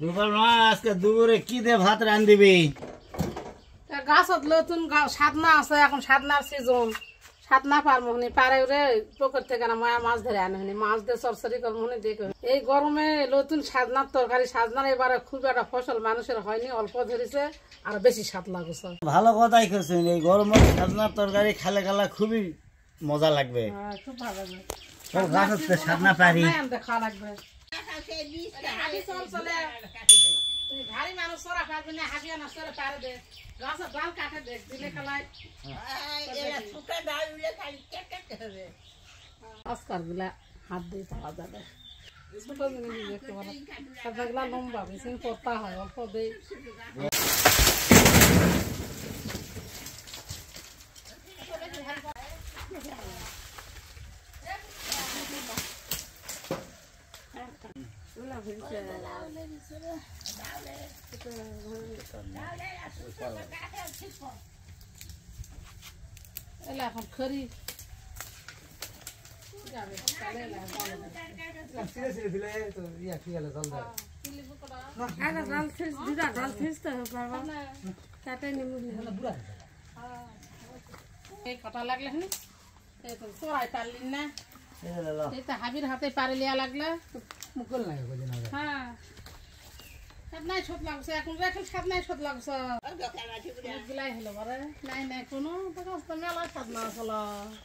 রূপার মা আজকে দুপুরে কি দিয়ে ভাত রান্ধিবি? গাছত নতুন সাধনা আছে, এখন সাধনার সিজন। সাধনা পারমোহনি পারে রে পুকুর থেকে না মায়া মাছ ধরে আনে, মাছ দিয়ে চরচরি করমোহনি দেখে। এই গরমে নতুন সাধনার তরকারি, সাধনার এবারে খুব একটা ফসল মানুষের হয়নি, অল্প ধরেছে আর বেশি স্বাদ লাগছে। ভালো কথাই খেয়েছেন, এই গরমে সাধনার তরকারি খালে খালা খুবই মজা লাগবে। খুব ভালো লাগবে। সব গাছ হচ্ছে সাধনা পারি খাওয়া লাগবে। ভারী মানুষ সরা পারবে না, হাবিয়া না সরে পারে দে। গাছের ডাল কাটে দেখ দিলে খেলায় আজকাল গুলা হাত দিয়ে পাওয়া যাবে। ছোট জিনিস দেখতে পারে, সাদাগুলা লম্বা বেশি করতে হয়, অল্প দেই। এখন খড়ি কটা লাগলে চড়াই পারলি না, হাবির হাতে পারে লিয়া লাগলে হ্যাঁ সাতনাই ছোট লাগছে। এখন রেখে সাতনাই ছোট লাগছে গিলাই হলো বারে নাই নাই কোনো মেলা সাধনা আসলো।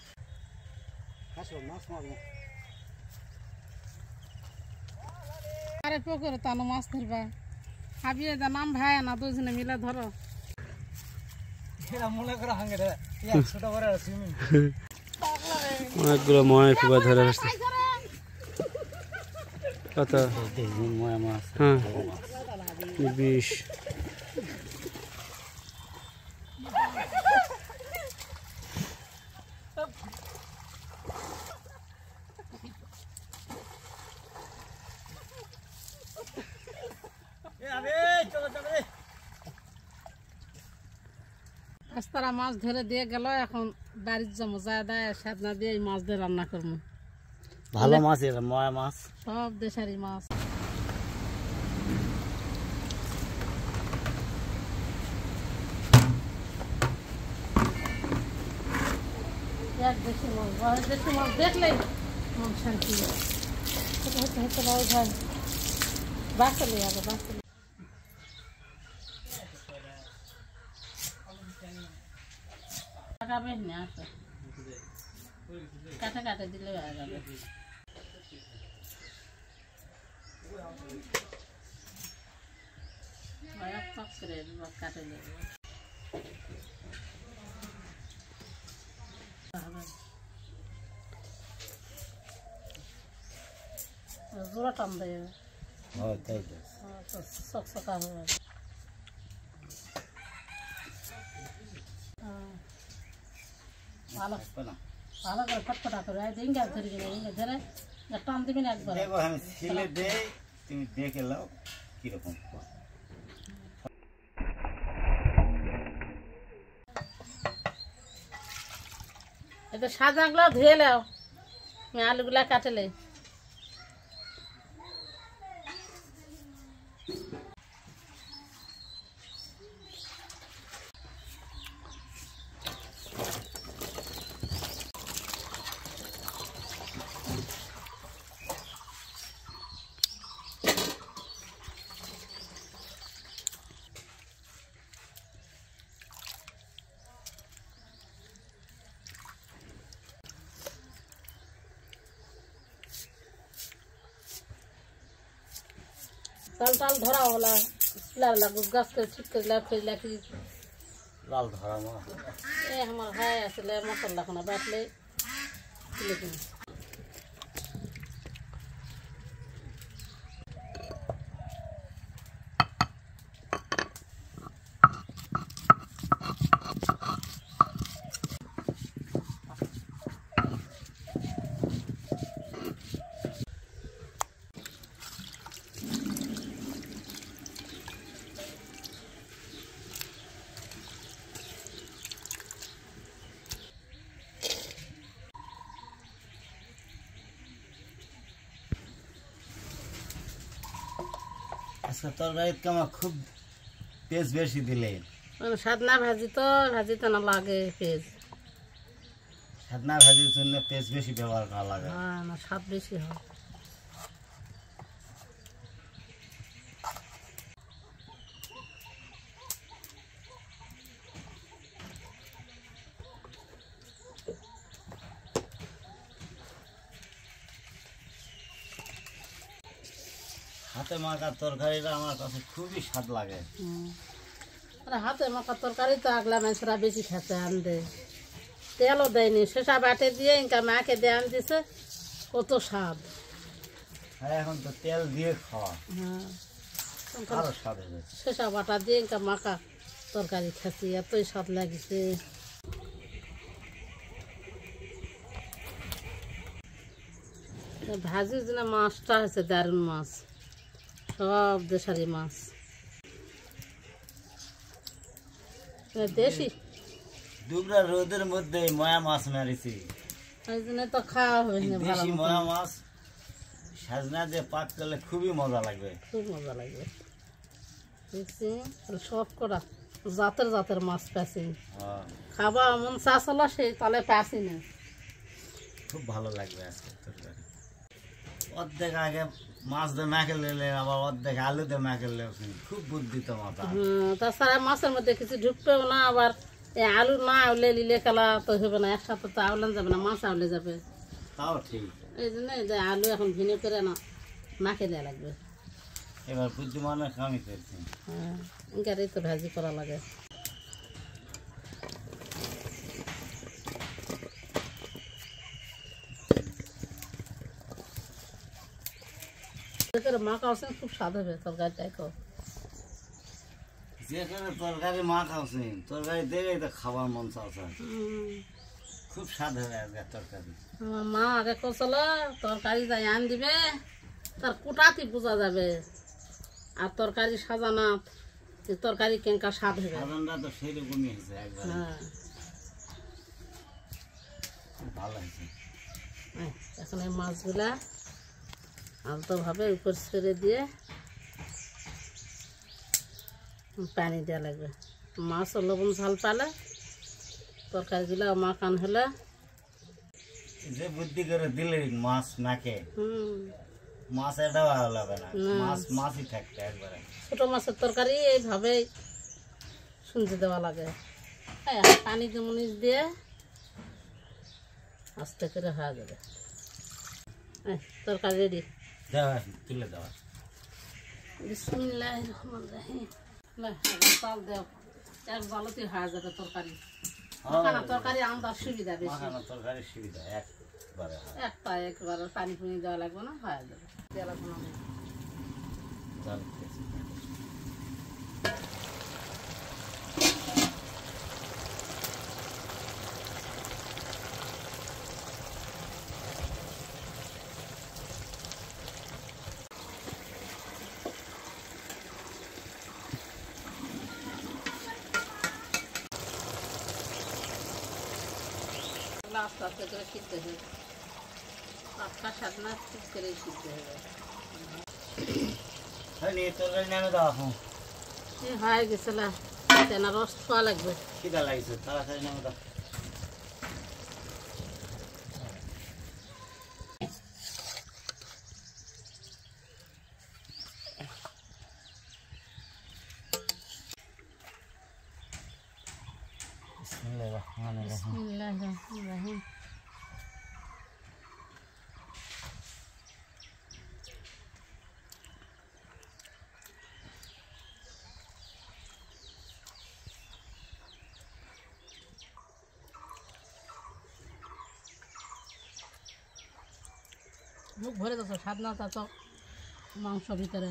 আরে পুকুরে তানো মাছ ধরবা, হাবিয়ে যা নাম ভাই না দুজনে মিলে ধরো। অনেকগুলো ময় ফুবা ধরে আসছে। কত? হ্যাঁ 20। তারা মাছ ধরে দিয়ে গেল, এখন বাড়ির জমা যায় দেয় সাধনা দিয়ে এই মাছ দিয়ে রান্না করবো। ভালো মাছ, এটা ময়া মাছ, সব দেশারি মাছ। এক দেশি মাছ, দেশি মাছ দেখলেই মন শান্তি। হতে হতে রাও যায় বাঁচলে আগে বাঁচলে। লাগাবে না আসো, কাটে কাটে দিলে হয়ে যাবে। কাটে জোড়া টান দেয়, চকচকা হবে। ভালো ভালো করে ফটফটা করে ডিঙ্গা ধরে গেলে ডিঙ্গা ধরে টান দিবি না একবার। আমি ছিলে দেই, তুমি দেখে নাও কিরকম। এটা সাজাগুলো ধুয়ে নাও, আমি আলুগুলা কাটলে। তাল টাল ধরা হলা গাছ করে ঠিক করে লাফি লাল ধরা মাছ এ আমার ভাই আসলে মশলা খানা বাটলে আজকে তরকারিতে আমার খুব পেঁয়াজ বেশি দিলে। সাদনা ভাজিতে না লাগে পেঁয়াজ। সাদনা ভাজির জন্য পেঁয়াজ বেশি ব্যবহার করা লাগে। হ্যাঁ, না স্বাদ বেশি হয়। হাতে মাখার তরকারিটা আমার কাছে খুবই স্বাদ লাগে। হাতে মাখা তরকারি তো আগলা মানুষরা বেশি খেতে আনবে, তেলও দেয়নি, শেষা বাটে দিয়ে ইনকা মাকে দিয়ে আন দিছে, কত স্বাদ। আর এখন তো তেল দিয়ে খাওয়া, হ্যাঁ, আরো স্বাদ হবে। শেষা বাটা দিয়ে ইনকা মাখা তরকারি খাচ্ছি, এতই স্বাদ লাগিছে। ভাজির জন্য মাছটা হয়েছে দারুণ মাছ, সব দেশারি মাছ, দেশি। দুবরা রোদের মধ্যে ময়া মাছ মারিছি, এই জন্য তো খাওয়া হবে না ভালো দেশি মতো। ময়া মাছ সাজনা দিয়ে পাক করলে খুবই মজা লাগবে। খুব মজা লাগবে। দেখছি সব করা জাতের জাতের মাছ পাচ্ছি, হ্যাঁ, খাবা এমন চাষ হলো সেই তাহলে পাচ্ছি না। খুব ভালো লাগবে আজকে তরকারি। অর্ধেক আগে মাছ দিয়ে মেখে নিলে, আবার অর্ধেক আলু দিয়ে মেখে নিলে, খুব বুদ্ধি তো মাথা। তাছাড়া মাছের মধ্যে কিছু ঢুকবেও না, আবার এই আলু না আউলে লিলে খেলা তো হবে না, একসাথে তো আউলান যাবে না, মাছ আউলে যাবে। তাও ঠিক। এই জন্য যে আলু এখন ভিনে করে না মাখে দেওয়া লাগবে। এবার বুদ্ধিমানের কামই করছি। হ্যাঁ, ইনকারই তো ভাজি করা লাগে। মাখা হচ্ছেন খুব স্বাদ হবে তরকারিটাই। যেখানে তরকারি মা খাওয়াছি, তরকারি দেখেই তো খাবার মন চাচ্ছে। খুব স্বাদ হবে আজকে তরকারি। আমার মা আগে করছিল তরকারি যাই আন দিবে, তার কুটাতি বোঝা যাবে, আর তরকারি সাজানা তরকারি কেঙ্কা স্বাদ হবে। সাধনটা তো সেরকমই হয়েছে একবার, হ্যাঁ, খুব ভালো হয়েছে। এখন এই মাছগুলা আলতোভাবে উপর ছেড়ে দিয়ে পানি দেওয়া লাগবে। মাছ ও লবণ ঝাল পালে তরকারিগুলো মাখান হলে। যে বুদ্ধি করে দিলে মাছ নাকে, মাছ এটাও ভালো লাগে না, মাছ মাছই থাকতে একবারে। ছোটো মাছের তরকারি এইভাবেই শুনতে দেওয়া লাগে। পানি মরিচ দিয়ে আস্তে করে হয়ে যাবে। তরকারি রেডি। দেওয়া তুলে দেওয়া। বিসমিল্লাহির রহমানির রহিম। চাল দেও, এক জালতি হয়ে যাবে তরকারি। মাখানা তরকারি আন্দাজ সুবিধা বেশি। মাখানো তরকারির সুবিধা একবারে হয়। একবারে পানি ফুনি দেওয়া লাগবে না, হয়ে যাবে। দেওয়া লাগবে না। জাল খেয়েছি। আস্তে আস্তে করে সিদ্ধ হবে, পাঁচটা সাতনা ঠিক করে সিদ্ধ হবে। হয়নি তরকারি নামে দেওয়া এখন হয়ে গেছে না, রস খাওয়া লাগবে। খিদা লাগছে, তাড়াতাড়ি নামে দাও। বিসমিল্লাহির রহমানির রহিম। বিসমিল্লাহির রহমানির রহিম। মুখ ভরে যাচ্ছে, স্বাদ না তো মাংস ভিতরে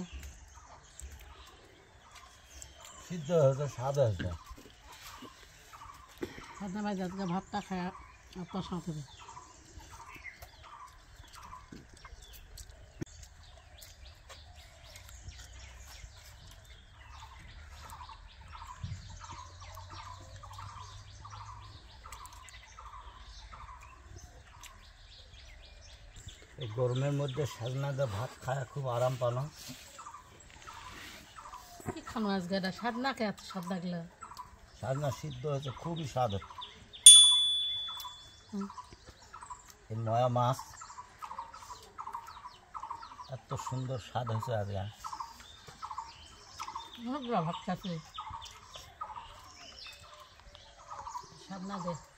সিদ্ধ হয়েছে, স্বাদ হয়েছে। স্বাদ না ভাই যাতে ভাতটা খায় আপনার সাথে। এই গরমের মধ্যে সাজনা দিয়ে ভাত খায় খুব আরাম পানো। কি খানো আজকে এটা স্বাদ না কে এত স্বাদ লাগলো সাজনা সিদ্ধ হয়েছে, খুবই স্বাদ হচ্ছে। এই নয়া মাছ এত সুন্দর স্বাদ হয়েছে আজকে। অনেকগুলো ভাত খাচ্ছে স্বাদ না দে